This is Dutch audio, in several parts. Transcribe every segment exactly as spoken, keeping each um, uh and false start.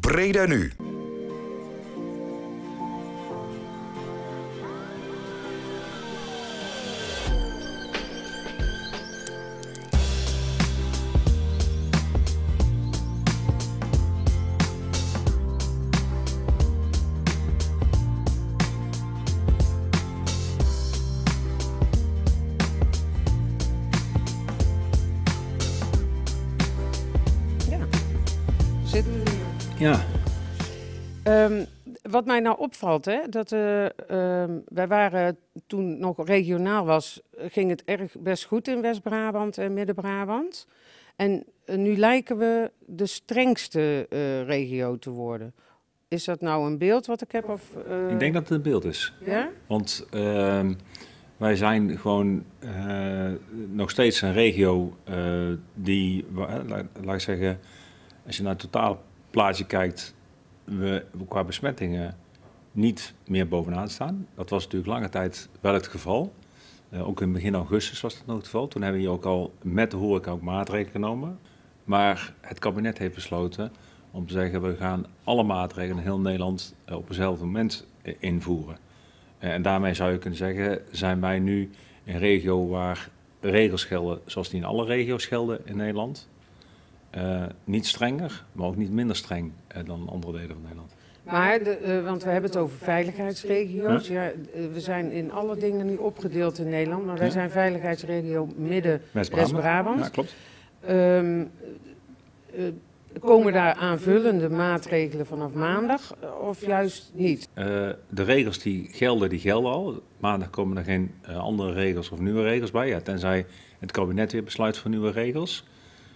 Breda Nu. Ja. Um, wat mij nou opvalt, hè, dat uh, um, wij waren toen het nog regionaal was, ging het erg best goed in West-Brabant en Midden-Brabant. En uh, nu lijken we de strengste uh, regio te worden. Is dat nou een beeld wat ik heb? Of, uh... Ik denk dat het een beeld is. Ja? Want uh, wij zijn gewoon uh, nog steeds een regio uh, die, laat, laat ik zeggen, als je naar het totaal plaatje kijkt, we qua besmettingen niet meer bovenaan staan. Dat was natuurlijk lange tijd wel het geval. Uh, ook in begin augustus was dat nog het geval. Toen hebben we hier ook al met de horeca ook maatregelen genomen. Maar het kabinet heeft besloten om te zeggen, we gaan alle maatregelen in heel Nederland uh, op hetzelfde moment uh, invoeren. Uh, en daarmee zou je kunnen zeggen, zijn wij nu een regio waar regels gelden zoals die in alle regio's gelden in Nederland. Uh, niet strenger, maar ook niet minder streng uh, dan andere delen van Nederland. Maar, de, uh, want we hebben het over veiligheidsregio's. Ja? Ja, uh, we zijn in alle dingen nu opgedeeld in Nederland, maar wij ja. zijn veiligheidsregio Midden-West-Brabant. Ja, klopt. Um, uh, komen daar aanvullende maatregelen vanaf maandag of juist niet? Uh, de regels die gelden, die gelden al. Maandag komen er geen uh, andere regels of nieuwe regels bij, ja, tenzij het kabinet weer besluit voor nieuwe regels.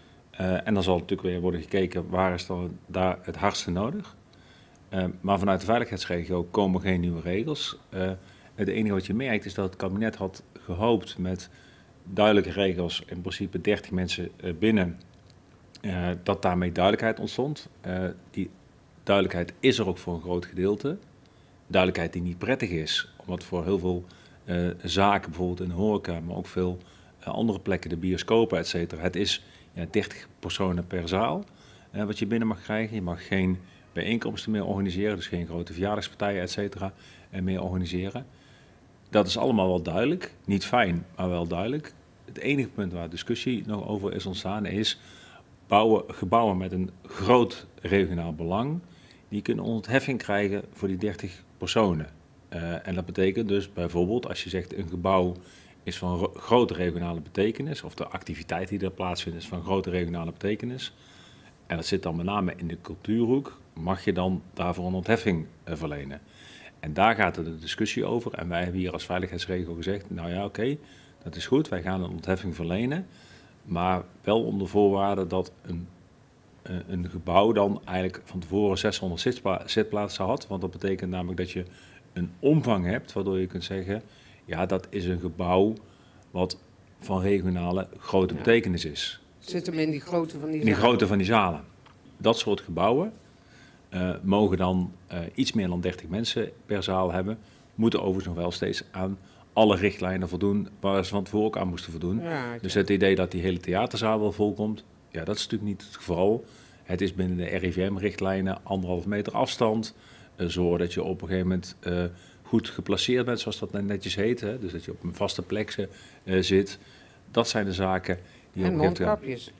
Uh, en dan zal natuurlijk weer worden gekeken waar is dan daar het hardste nodig. Uh, maar vanuit de veiligheidsregio komen geen nieuwe regels. Uh, het enige wat je merkt is dat het kabinet had gehoopt met duidelijke regels, in principe dertig mensen uh, binnen, uh, dat daarmee duidelijkheid ontstond. Uh, die duidelijkheid is er ook voor een groot gedeelte. Duidelijkheid die niet prettig is, omdat voor heel veel uh, zaken, bijvoorbeeld in de horeca, maar ook veel uh, andere plekken, de bioscopen, et cetera. Het is ja, dertig personen per zaal uh, wat je binnen mag krijgen. Je mag geen bijeenkomsten meer organiseren, dus geen grote verjaardagspartijen, et cetera, uh, meer organiseren. Dat is allemaal wel duidelijk. Niet fijn, maar wel duidelijk. Het enige punt waar discussie nog over is ontstaan is bouwen, gebouwen met een groot regionaal belang. Die kunnen ontheffing krijgen voor die dertig personen. Uh, en dat betekent dus bijvoorbeeld als je zegt een gebouw is van ro- grote regionale betekenis, of de activiteit die er plaatsvindt is van grote regionale betekenis, en dat zit dan met name in de cultuurhoek, mag je dan daarvoor een ontheffing uh, verlenen. En daar gaat er de discussie over. En wij hebben hier als veiligheidsregio gezegd, nou ja, oké, okay, dat is goed, wij gaan een ontheffing verlenen, maar wel onder voorwaarde dat een, uh, een gebouw dan eigenlijk van tevoren zeshonderd zitpla- zitplaatsen had, want dat betekent namelijk dat je een omvang hebt, waardoor je kunt zeggen, ja, dat is een gebouw wat van regionale grote ja. betekenis is. Zit hem in die grootte van die in die zalen? grootte van die zalen. Dat soort gebouwen uh, mogen dan uh, iets meer dan dertig mensen per zaal hebben, moeten overigens nog wel steeds aan alle richtlijnen voldoen waar ze van tevoren ook aan moesten voldoen. Ja, ja. Dus het idee dat die hele theaterzaal wel volkomt, ja, dat is natuurlijk niet het geval. Het is binnen de R I V M-richtlijnen anderhalf meter afstand, uh, zorg dat je op een gegeven moment uh, goed geplaceerd bent, zoals dat netjes heet. Hè? Dus dat je op een vaste plek uh, zit. Dat zijn de zaken die... En mondkapjes.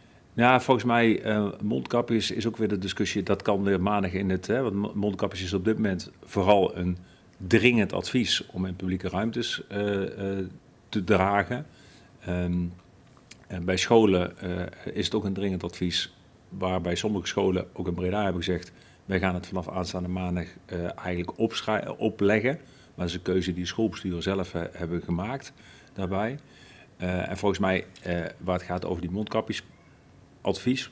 Ja, volgens mij, uh, mondkapjes is ook weer de discussie, dat kan weer maandag in het... Hè, want mondkapjes is op dit moment vooral een dringend advies om in publieke ruimtes uh, uh, te dragen. Um, en bij scholen uh, is het ook een dringend advies, waarbij sommige scholen, ook in Breda, hebben gezegd, wij gaan het vanaf aanstaande maandag uh, eigenlijk opschri- opleggen. Maar dat is een keuze die de schoolbesturen zelf uh, hebben gemaakt daarbij. Uh, en volgens mij, uh, waar het gaat over die mondkapjesadvies,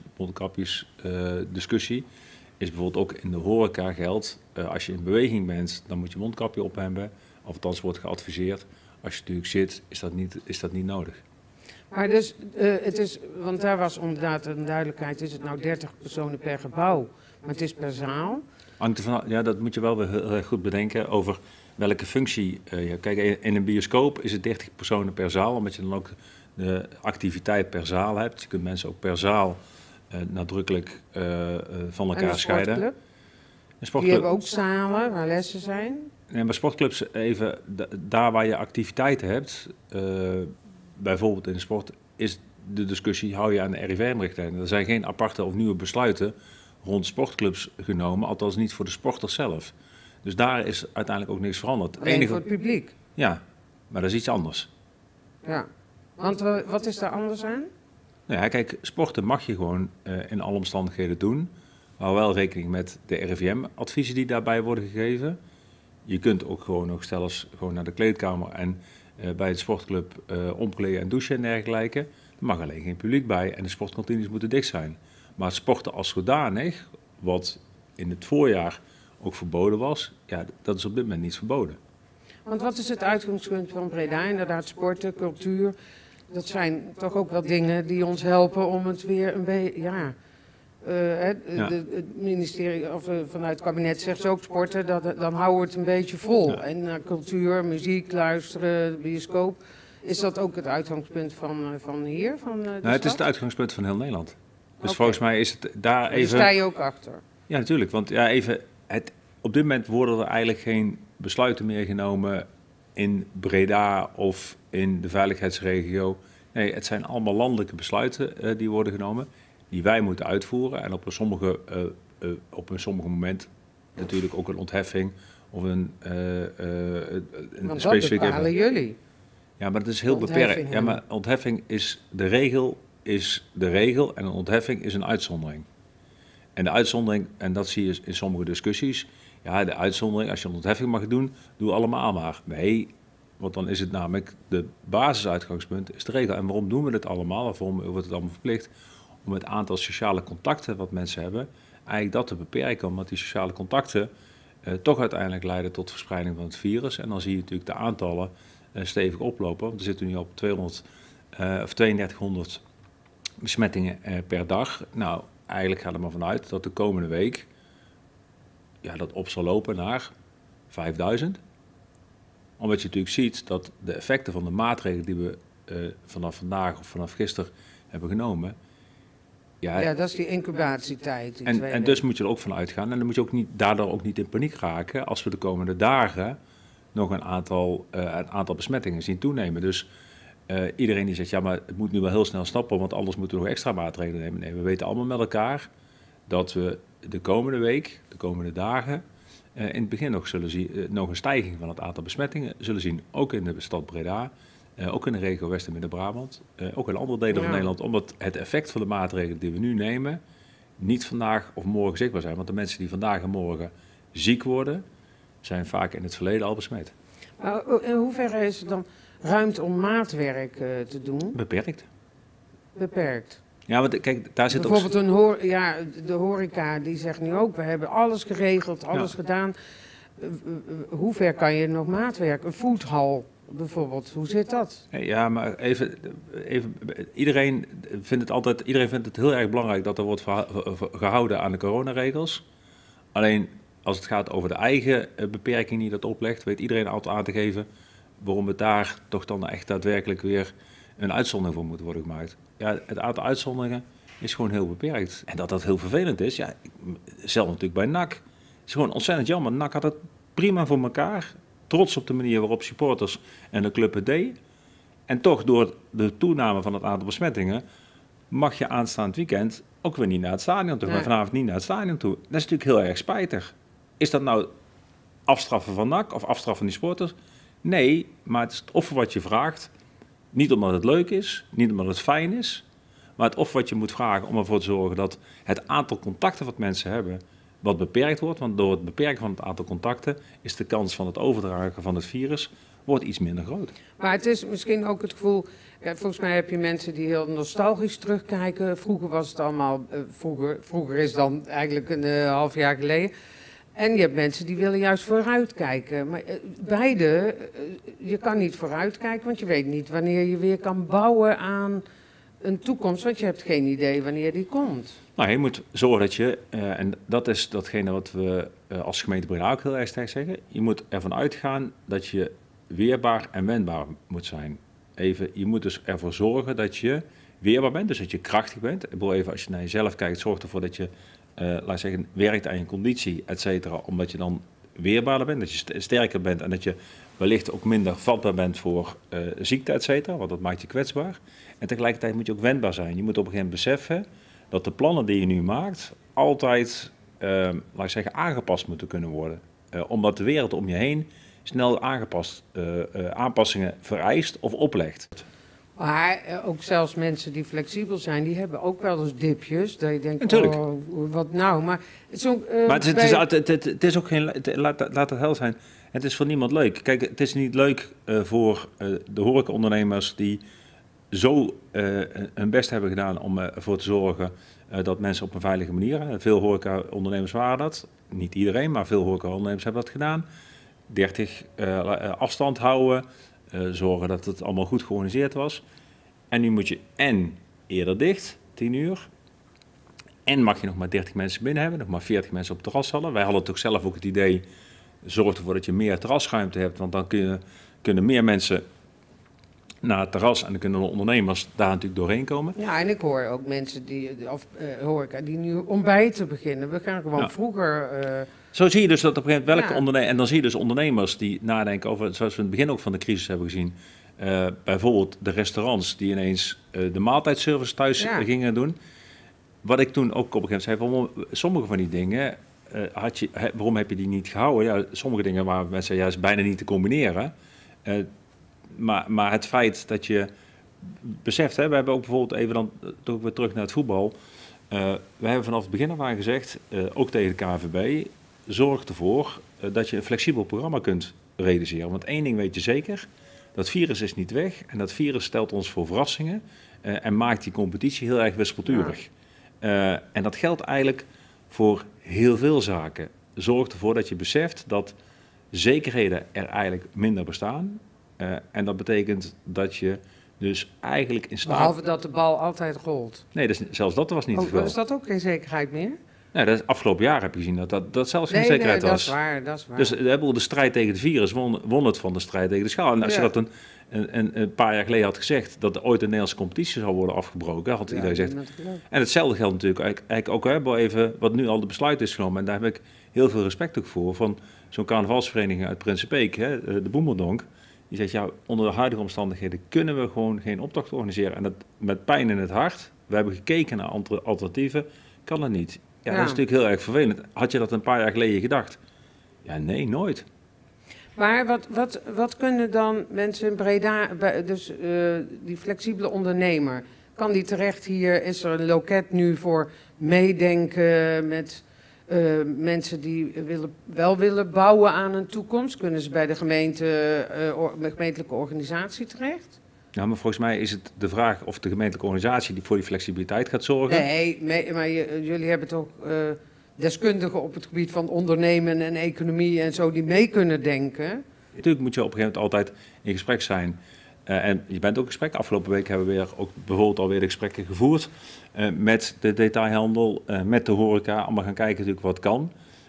mondkapjesdiscussie, uh, is bijvoorbeeld ook in de horeca geldt, uh, als je in beweging bent, dan moet je mondkapje op hebben. Of althans wordt geadviseerd. Als je natuurlijk zit, is dat niet, is dat niet nodig. Maar dus, uh, het is, want daar was inderdaad een duidelijkheid, is het nou dertig personen per gebouw, maar het is per zaal? Ja, dat moet je wel weer heel goed bedenken over welke functie uh, je hebt. Kijk, in een bioscoop is het dertig personen per zaal, omdat je dan ook de activiteit per zaal hebt. Je kunt mensen ook per zaal uh, nadrukkelijk uh, uh, van elkaar en de scheiden. Sportclub? Een sportclub, die hebben ook zalen waar lessen zijn. Nee, maar sportclubs, even, daar waar je activiteiten hebt, uh, bijvoorbeeld in de sport, is de discussie, hou je aan de R I V M-richtlijnen. Er zijn geen aparte of nieuwe besluiten rond sportclubs genomen, althans niet voor de sporters zelf. Dus daar is uiteindelijk ook niks veranderd. Alleen enige... voor het publiek? Ja, maar dat is iets anders. Ja, want uh, wat is daar anders aan? Nou ja, kijk, sporten mag je gewoon uh, in alle omstandigheden doen. Hou wel rekening met de R I V M-adviezen die daarbij worden gegeven. Je kunt ook gewoon nog stelens gewoon naar de kleedkamer en uh, bij de sportclub uh, omkleden en douchen en dergelijke. Er mag alleen geen publiek bij en de sportkantines moeten dicht zijn. Maar het sporten als zodanig, wat in het voorjaar ook verboden was, ja, dat is op dit moment niet verboden. Want wat is het uitgangspunt van Breda? Inderdaad, sporten, cultuur, dat zijn toch ook wel dingen die ons helpen om het weer een beetje, ja... Uh, het, ja. de, het ministerie of uh, vanuit het kabinet zegt ze ook sporten, dat, dan houden we het een beetje vol. Ja. En uh, cultuur, muziek, luisteren, bioscoop. Is dat ook het uitgangspunt van, uh, van hier? Van, uh, de nou, stad? Het is het uitgangspunt van heel Nederland. Dus okay. volgens mij is het daar even... Daar sta je ook achter? Ja, natuurlijk. Want ja, even, het, op dit moment worden er eigenlijk geen besluiten meer genomen in Breda of in de veiligheidsregio. Nee, het zijn allemaal landelijke besluiten uh, die worden genomen, die wij moeten uitvoeren. En op een sommige, uh, uh, op een sommige moment natuurlijk ook een ontheffing of een, uh, uh, een Want specifieke... dat bepalen jullie. Ja, maar dat is heel beperkt. Ja, maar ontheffing is de regel, is de regel en een ontheffing is een uitzondering. En de uitzondering, en dat zie je in sommige discussies, ja, de uitzondering, als je een ontheffing mag doen, doe allemaal maar. Nee, want dan is het namelijk de basisuitgangspunt, is de regel. En waarom doen we dit allemaal? Waarom wordt het allemaal verplicht? Om het aantal sociale contacten wat mensen hebben, eigenlijk dat te beperken. Omdat die sociale contacten uh, toch uiteindelijk leiden tot verspreiding van het virus. En dan zie je natuurlijk de aantallen uh, stevig oplopen. Want we zitten nu op tweehonderd, uh, of tweeëndertighonderd besmettingen uh, per dag. Nou, eigenlijk gaat er maar vanuit dat de komende week ja, dat op zal lopen naar vijfduizend. Omdat je natuurlijk ziet dat de effecten van de maatregelen die we uh, vanaf vandaag of vanaf gisteren hebben genomen. Ja, ja, dat is die incubatietijd. Die en, en dus moet je er ook van uitgaan. En dan moet je ook niet, daardoor ook niet in paniek raken als we de komende dagen nog een aantal, uh, een aantal besmettingen zien toenemen. Dus uh, iedereen die zegt, ja, maar het moet nu wel heel snel stappen, want anders moeten we nog extra maatregelen nemen. Nee, we weten allemaal met elkaar dat we de komende week, de komende dagen, uh, in het begin nog, zullen zien, uh, nog een stijging van het aantal besmettingen zullen zien. Ook in de stad Breda. Uh, ook in de regio West- en Midden-Brabant, uh, ook in andere delen ja. van Nederland, omdat het effect van de maatregelen die we nu nemen niet vandaag of morgen zichtbaar zijn. Want de mensen die vandaag en morgen ziek worden, zijn vaak in het verleden al besmet. Maar in hoeverre is er dan ruimte om maatwerk uh, te doen? Beperkt. Beperkt. Ja, want kijk, daar zit bijvoorbeeld ook... een hoor, ja, de horeca die zegt nu ook, we hebben alles geregeld, alles ja. gedaan. Uh, uh, uh, hoe ver kan je nog maatwerk? Een foodhal bijvoorbeeld, hoe zit dat? Ja, maar even, even iedereen vindt het altijd, iedereen vindt het heel erg belangrijk dat er wordt verha- gehouden aan de coronaregels. Alleen als het gaat over de eigen beperking die dat oplegt, weet iedereen altijd aan te geven waarom het daar toch dan echt daadwerkelijk weer een uitzondering voor moet worden gemaakt. Ja, het aantal uitzonderingen is gewoon heel beperkt. En dat dat heel vervelend is, ja, zelf natuurlijk bij N A C. Het is gewoon ontzettend jammer. N A C had het prima voor elkaar. Trots op de manier waarop supporters en de club het deed. En toch door de toename van het aantal besmettingen mag je aanstaand weekend ook weer niet naar het stadion toe. Nee. Maar vanavond niet naar het stadion toe. Dat is natuurlijk heel erg spijtig. Is dat nou afstraffen van N A C of afstraffen van die sporters? Nee, maar het is het offer wat je vraagt. Niet omdat het leuk is, niet omdat het fijn is. Maar het offer wat je moet vragen om ervoor te zorgen dat het aantal contacten wat mensen hebben wat beperkt wordt. Want door het beperken van het aantal contacten is de kans van het overdragen van het virus wordt iets minder groot. Maar het is misschien ook het gevoel, ja, volgens mij heb je mensen die heel nostalgisch terugkijken. Vroeger was het allemaal, uh, vroeger, vroeger is dan eigenlijk een uh, half jaar geleden. En je hebt mensen die willen juist vooruitkijken. Maar uh, beide, uh, je kan niet vooruitkijken, want je weet niet wanneer je weer kan bouwen aan een toekomst, want je hebt geen idee wanneer die komt. Nou, je moet zorgen dat je, uh, en dat is datgene wat we uh, als gemeente Breda ook heel erg sterk zeggen, je moet ervan uitgaan dat je weerbaar en wendbaar moet zijn. Even, je moet dus ervoor zorgen dat je weerbaar bent, dus dat je krachtig bent. Ik bedoel even, als je naar jezelf kijkt, zorg ervoor dat je, uh, laat ik zeggen, werkt aan je conditie, et cetera, omdat je dan weerbaarder bent, dat je st sterker bent en dat je wellicht ook minder vatbaar bent voor uh, ziekte, et cetera, want dat maakt je kwetsbaar. En tegelijkertijd moet je ook wendbaar zijn. Je moet op een gegeven moment beseffen dat de plannen die je nu maakt altijd, uh, laat ik zeggen, aangepast moeten kunnen worden. Uh, omdat de wereld om je heen snel aangepast, uh, uh, aanpassingen vereist of oplegt. Maar uh, ook zelfs mensen die flexibel zijn, die hebben ook wel eens dipjes. Dat je denkt, natuurlijk. Oh, wat nou? Maar het is ook, uh, maar het is, bij... het, is, het, het, het is ook geen, het, laat, laat het hel zijn, het is voor niemand leuk. Kijk, het is niet leuk uh, voor uh, de horecaondernemers die zo uh, hun best hebben gedaan om uh, ervoor te zorgen uh, dat mensen op een veilige manier, uh, veel horecaondernemers waren dat, niet iedereen, maar veel horecaondernemers hebben dat gedaan, dertig uh, afstand houden, uh, zorgen dat het allemaal goed georganiseerd was. En nu moet je en eerder dicht, tien uur, en mag je nog maar dertig mensen binnen hebben, nog maar veertig mensen op het terras hadden. Wij hadden toch zelf ook het idee, zorg ervoor dat je meer terrasruimte hebt, want dan kun je, kunnen meer mensen naar het terras en dan kunnen de ondernemers daar natuurlijk doorheen komen. Ja, en ik hoor ook mensen die, of uh, horeca, die nu ontbijten beginnen. We gaan gewoon ja. vroeger... Uh... Zo zie je dus dat op een gegeven moment welke ja. ondernemers... En dan zie je dus ondernemers die nadenken over, zoals we in het begin ook van de crisis hebben gezien, uh, bijvoorbeeld de restaurants die ineens uh, de maaltijdservice thuis ja. gingen doen. Wat ik toen ook op een gegeven moment zei, van, sommige van die dingen, uh, had je, he, waarom heb je die niet gehouden? Ja, sommige dingen waren mensen juist bijna niet te combineren. Uh, Maar, maar het feit dat je beseft, hè, we hebben ook bijvoorbeeld even dan toch weer terug naar het voetbal. Uh, we hebben vanaf het begin af aan gezegd, uh, ook tegen de K N V B, zorg ervoor uh, dat je een flexibel programma kunt realiseren. Want één ding weet je zeker, dat virus is niet weg en dat virus stelt ons voor verrassingen uh, en maakt die competitie heel erg wispelturig. Ja. Uh, en dat geldt eigenlijk voor heel veel zaken. Zorg ervoor dat je beseft dat zekerheden er eigenlijk minder bestaan. Uh, en dat betekent dat je dus eigenlijk in staat... Behalve dat de bal altijd rolt. Nee, dus zelfs dat was niet het oh, geval. Is dat ook geen zekerheid meer? Nee, dat is, afgelopen jaar heb je gezien dat dat, dat zelfs geen nee, zekerheid nee, was. dat is waar, dat is waar. Dus de, de strijd tegen het virus won, won het van de strijd tegen de schaal. En als ja. je dat een, een, een paar jaar geleden had gezegd, dat er ooit een Nederlandse competitie zou worden afgebroken, had ja, iedereen gezegd. En hetzelfde geldt natuurlijk eigenlijk ook, hè, even wat nu al de besluit is genomen. En daar heb ik heel veel respect ook voor, van zo'n carnavalsvereniging uit Prinsenbeek, hè, de Boemerdonk. Die zegt, ja, onder de huidige omstandigheden kunnen we gewoon geen optocht organiseren. En dat met pijn in het hart. We hebben gekeken naar andere alternatieven. Kan dat niet. Ja, ja, dat is natuurlijk heel erg vervelend. Had je dat een paar jaar geleden gedacht? Ja, nee, nooit. Maar wat, wat, wat kunnen dan mensen in Breda, dus uh, die flexibele ondernemer, kan die terecht hier, is er een loket nu voor meedenken met... Uh, mensen die willen, wel willen bouwen aan een toekomst, kunnen ze bij de gemeente, uh, or, de gemeentelijke organisatie terecht? Nou, maar volgens mij is het de vraag of de gemeentelijke organisatie die voor die flexibiliteit gaat zorgen. Nee, mee, maar je, jullie hebben toch uh, deskundigen op het gebied van ondernemen en economie en zo die mee kunnen denken? Natuurlijk moet je op een gegeven moment altijd in gesprek zijn. Uh, en je bent ook in gesprek. Afgelopen week hebben we weer ook bijvoorbeeld alweer de gesprekken gevoerd uh, met de detailhandel, uh, met de horeca. Allemaal gaan kijken natuurlijk wat kan.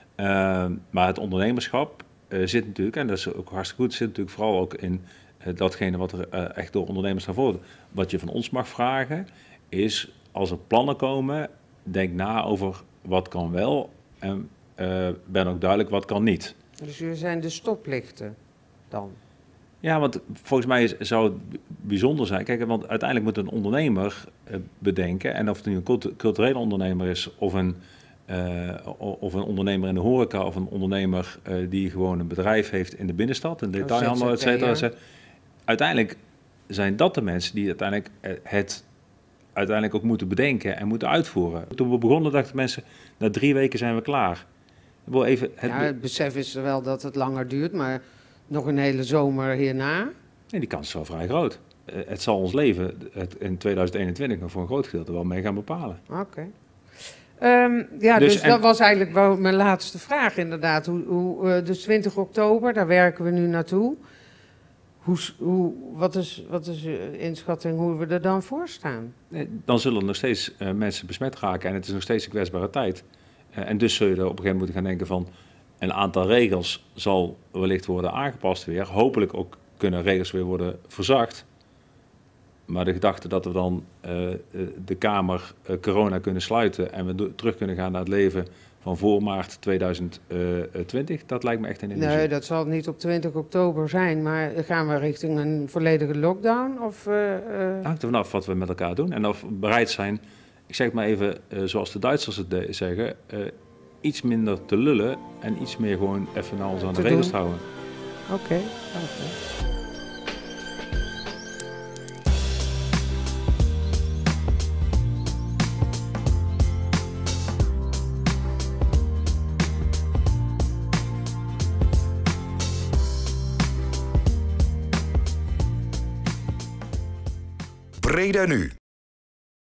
Uh, maar het ondernemerschap uh, zit natuurlijk, en dat is ook hartstikke goed, zit natuurlijk vooral ook in uh, datgene wat er uh, echt door ondernemers naar voren. Wat je van ons mag vragen is, als er plannen komen, denk na over wat kan wel en uh, ben ook duidelijk wat kan niet. Dus jullie zijn de stoplichten dan? Ja, want volgens mij zou het bijzonder zijn. Kijk, want uiteindelijk moet een ondernemer uh, bedenken, en of het nu een culturele ondernemer is, of een, uh, of een ondernemer in de horeca, of een ondernemer uh, die gewoon een bedrijf heeft in de binnenstad, een detailhandel, et cetera, et cetera. Uiteindelijk zijn dat de mensen die uiteindelijk het uiteindelijk ook moeten bedenken en moeten uitvoeren. Toen we begonnen dachten mensen, na drie weken zijn we klaar. Ik wil even het, ja, het besef is er wel dat het langer duurt, maar nog een hele zomer hierna? Nee, die kans is wel vrij groot. Uh, het zal ons leven het in tweeduizend eenentwintig nog voor een groot gedeelte wel mee gaan bepalen. Oké. Okay. Um, ja, dus, dus en... dat was eigenlijk wel mijn laatste vraag inderdaad. Hoe, hoe, uh, dus twintig oktober, daar werken we nu naartoe. Hoe, hoe, wat is, wat is uw inschatting hoe we er dan voor staan? Nee, dan zullen er nog steeds uh, mensen besmet raken en het is nog steeds een kwetsbare tijd. Uh, en dus zul je er op een gegeven moment moeten gaan denken van, een aantal regels zal wellicht worden aangepast weer. Hopelijk ook kunnen regels weer worden verzacht. maar de gedachte dat we dan uh, de Kamer uh, corona kunnen sluiten en we do- terug kunnen gaan naar het leven van voor maart tweeduizend twintig, dat lijkt me echt een illusie. Nee, dat zal niet op twintig oktober zijn, maar gaan we richting een volledige lockdown? Of, uh, uh... Hangt er vanaf wat we met elkaar doen en of we bereid zijn, ik zeg het maar even uh, zoals de Duitsers het de- zeggen, uh, iets minder te lullen en iets meer gewoon even naar ons aan de regels te houden. Oké, okay. okay. Breda Nu.